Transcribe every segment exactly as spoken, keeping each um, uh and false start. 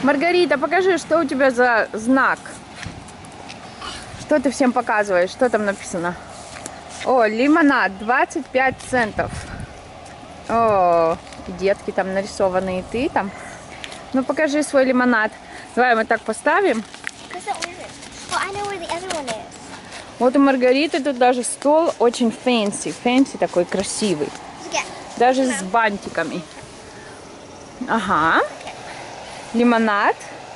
Маргарита, покажи, что у тебя за знак. Что ты всем показываешь? Что там написано? О, лимонад, двадцать пять центов. О, детки там нарисованы, и ты там. Ну, покажи свой лимонад. Давай мы так поставим. Вот у Маргариты тут даже стол очень фэнси. Фэнси такой красивый. Даже с бантиками. Ага. Лимонад.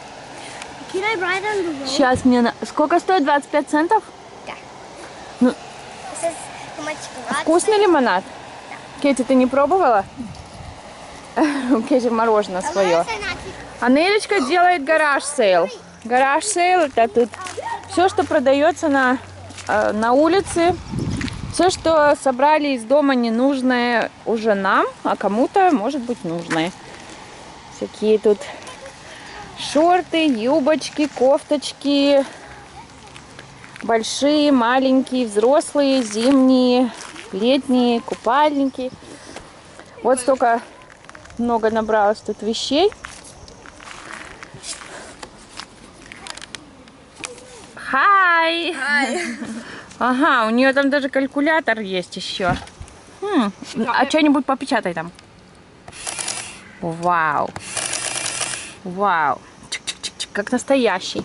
Сейчас мне... На... Сколько стоит? двадцать пять центов? Да. Ну, вкусный лимонад? Да. Кетти, ты не пробовала? У Кетти мороженое свое. А Нелечка делает гараж сейл. Гараж сейл — это тут все, что продается на, на улице. Все, что собрали из дома ненужное уже нам, а кому-то может быть нужное. Всякие тут шорты, юбочки, кофточки. Большие, маленькие, взрослые, зимние, летние, купальники. Вот столько много набралось тут вещей. Хай! Ага, у нее там даже калькулятор есть еще. Хм, а что-нибудь попечатай там. Вау. Вау. Чик-чик-чик-чик, как настоящий.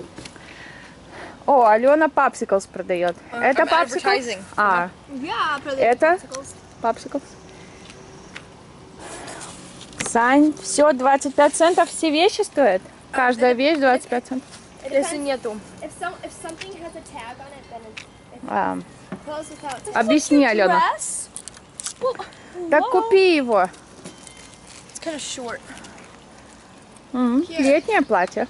О, Алена папсиклс продает. Uh, это папсиклс? А, yeah, это папсиклс. Сань, все двадцать пять центов, все вещи стоят? Каждая вещь двадцать пять центов. Если нету. А. Объясни, Алена. Так купи его. Mm, летнее платье.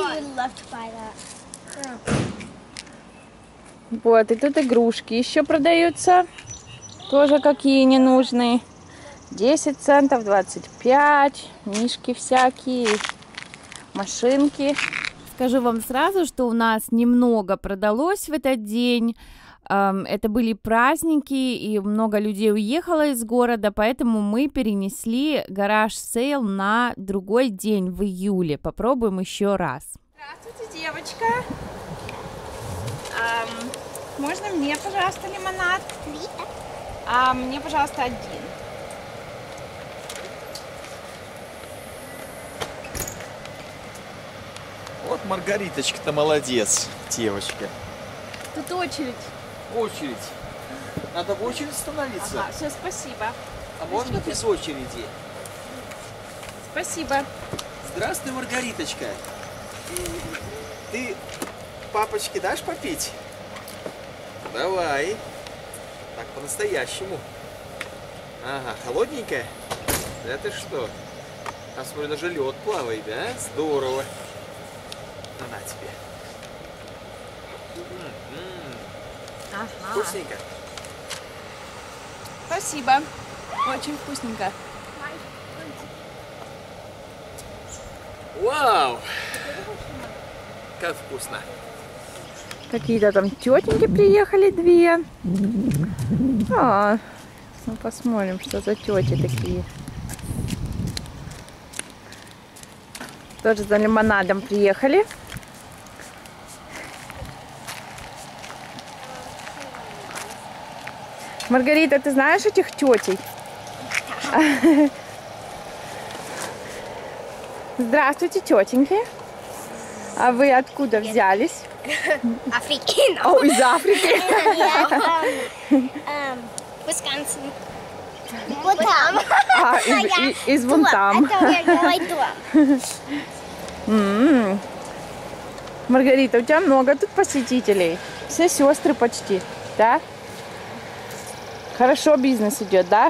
Вот, и тут игрушки еще продаются. Тоже какие ненужные. десять центов, двадцать пять. Мишки всякие. Машинки. Скажу вам сразу, что у нас немного продалось в этот день. Это были праздники, и много людей уехало из города, поэтому мы перенесли гараж сейл на другой день, в июле. Попробуем еще раз. Здравствуйте, девочка. Эм, можно мне, пожалуйста, лимонад? А мне, пожалуйста, один. Вот Маргариточка-то молодец, девочка. Тут очередь. Очередь. Надо в очередь становиться. Ага, все, спасибо. А можно без очереди? Спасибо. Здравствуй, Маргариточка. Ты папочке дашь попить? Давай. Так, по-настоящему. Ага, холодненькая? Да ты что? Там, смотрю, даже лед плавает, да? Здорово. На, на тебе. Ага. Вкусненько? Спасибо. Очень вкусненько. Вау! Как вкусно. Какие-то там тетеньки приехали, две. А, ну посмотрим, что за тети такие. Тоже за лимонадом приехали. Маргарита, ты знаешь этих тетей? Здравствуйте, тетеньки. А вы откуда взялись? Африки. О, из Африки. Висконсин. Вот там. А, из, из вон там. М-м. Маргарита, у тебя много тут посетителей. Все сестры почти, да? Хорошо бизнес идет, да?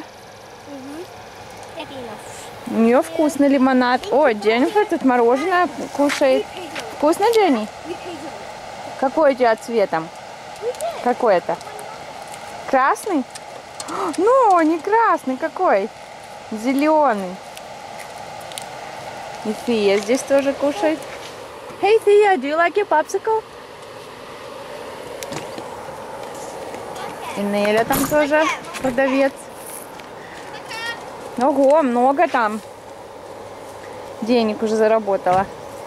У нее вкусный лимонад. О, Дженнифер тут мороженое кушает. Вкусно, Дженни? Какой у тебя цветом? Какой это? Красный? Ну, не красный, какой? Зеленый. И Фия здесь тоже кушает. Hey, Thea, do you like your popsicle? И Неля там тоже продавец. Ого, много там денег уже заработала.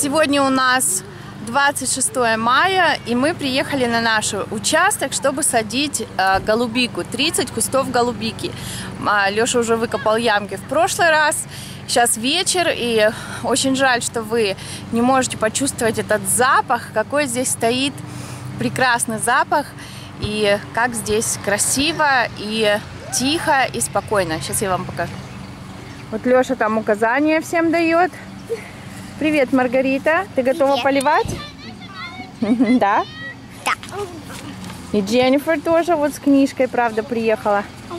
Сегодня у нас двадцать шестое мая, и мы приехали на наш участок, чтобы садить э, голубику. тридцать кустов голубики. А, Леша уже выкопал ямки в прошлый раз. Сейчас вечер, и очень жаль, что вы не можете почувствовать этот запах, какой здесь стоит прекрасный запах, и как здесь красиво, и тихо, и спокойно. Сейчас я вам покажу. Вот Леша там указания всем дает. Привет, Маргарита. Ты готова поливать? Да? Да. И Дженнифер тоже вот с книжкой, правда, приехала.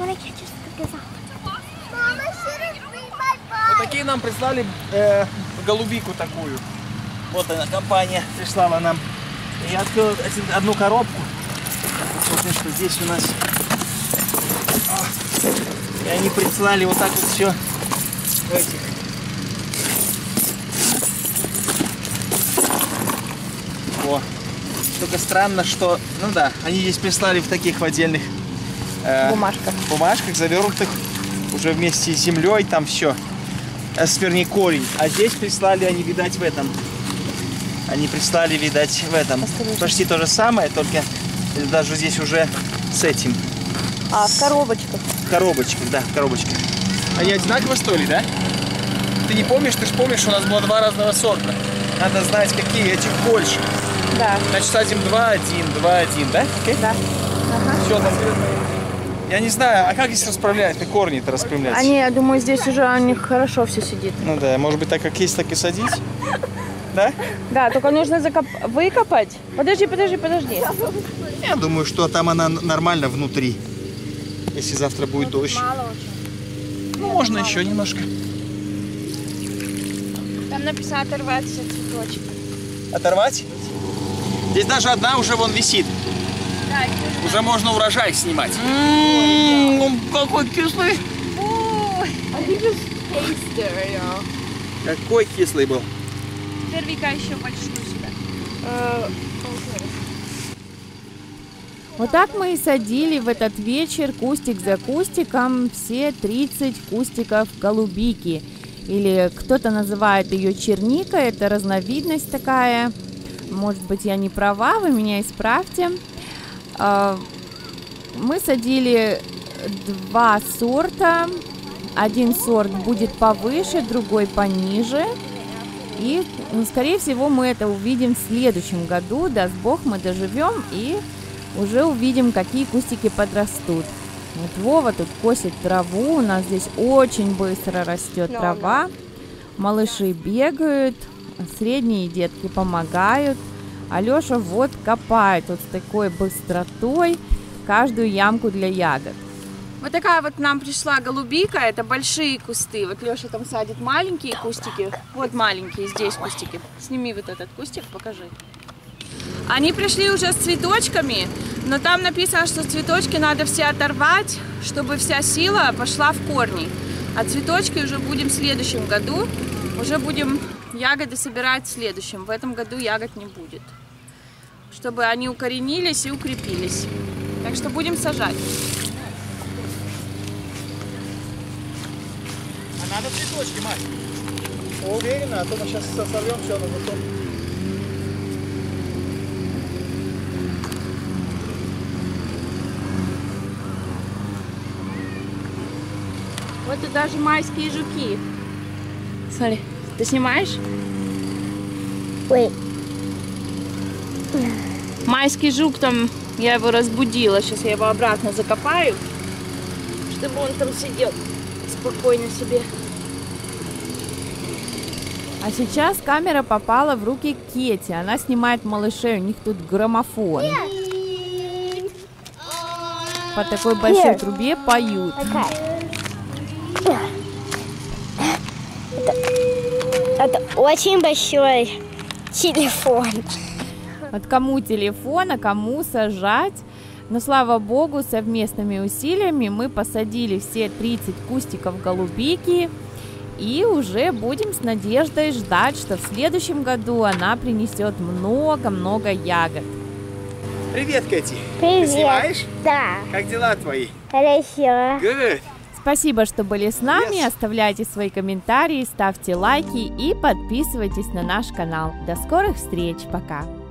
Вот такие нам прислали э, голубику такую. Вот она, компания прислала нам. Я открыл одну коробку. Посмотрим, что здесь у нас. И они прислали вот так вот все в этих. О. Только странно, что, ну да, они здесь прислали в таких в отдельных э, Бумажках. бумажках, завернутых уже вместе с землей, там все, э, вернее корень. А здесь прислали они, видать, в этом. Они прислали, видать, в этом. Осторожно. Почти то же самое, только даже здесь уже с этим. А, в коробочках. В коробочках, да, в коробочках. Они одинаково стоили, да? Ты не помнишь, ты же помнишь, у нас было два разного сорта. Надо знать, какие этих больше. Да. Значит, садим два один, два один, да? Окей? Да. Ага. Все там. Я не знаю, а как здесь расправлять? Ты корни-то распрямлять? Они, я думаю, здесь уже у них хорошо все сидит. Ну да, может быть, так как есть, так и садить? Да? Да, только нужно закоп... выкопать. Подожди, подожди, подожди. Я думаю, что там она нормально внутри. Если завтра будет дождь. Мало очень. Ну, можно еще немножко. Там написано оторвать все цветочки. Оторвать? Здесь даже одна уже вон висит. Да, и Уже можно урожай снимать. М-м-м, он какой кислый. Какой кислый был. Теперь Вика еще большую сюда. Вот так мы и садили в этот вечер кустик за кустиком все тридцать кустиков голубики. Или кто-то называет ее черника, это разновидность такая. Может быть, я не права, вы меня исправьте. Мы садили два сорта. Один сорт будет повыше, другой пониже. И, скорее всего, мы это увидим в следующем году. Даст Бог, мы доживем и уже увидим, какие кустики подрастут. Вот Вова тут косит траву. У нас здесь очень быстро растет трава. Малыши бегают, средние детки помогают. Алеша вот копает вот с такой быстротой каждую ямку для ягод. Вот такая вот нам пришла голубика. Это большие кусты. Вот Леша там садит маленькие кустики. Вот маленькие, здесь кустики. Сними вот этот кустик, покажи. Они пришли уже с цветочками, но там написано, что цветочки надо все оторвать, чтобы вся сила пошла в корни. А цветочки уже будем в следующем году. Уже будем ягоды собирать в следующем. В этом году ягод не будет. Чтобы они укоренились и укрепились. Так что будем сажать. А надо цветочки, мать. Уверена, а то мы сейчас сорвем все на потом. Вот тут даже майские жуки. Смотри, ты снимаешь? Ой. Майский жук там, я его разбудила. Сейчас я его обратно закопаю, чтобы он там сидел спокойно себе. А сейчас камера попала в руки Кети. Она снимает малышей, у них тут граммофон. По такой большой трубе поют. Это очень большой телефон. Вот кому телефон, а кому сажать. Но, слава богу, совместными усилиями мы посадили все тридцать кустиков голубики. И уже будем с надеждой ждать, что в следующем году она принесет много-много ягод. Привет, Кэти. Привет. Ты снимаешь? Да. Как дела твои? Хорошо. Good. Спасибо, что были с нами. Yes. Оставляйте свои комментарии, ставьте лайки и подписывайтесь на наш канал. До скорых встреч. Пока.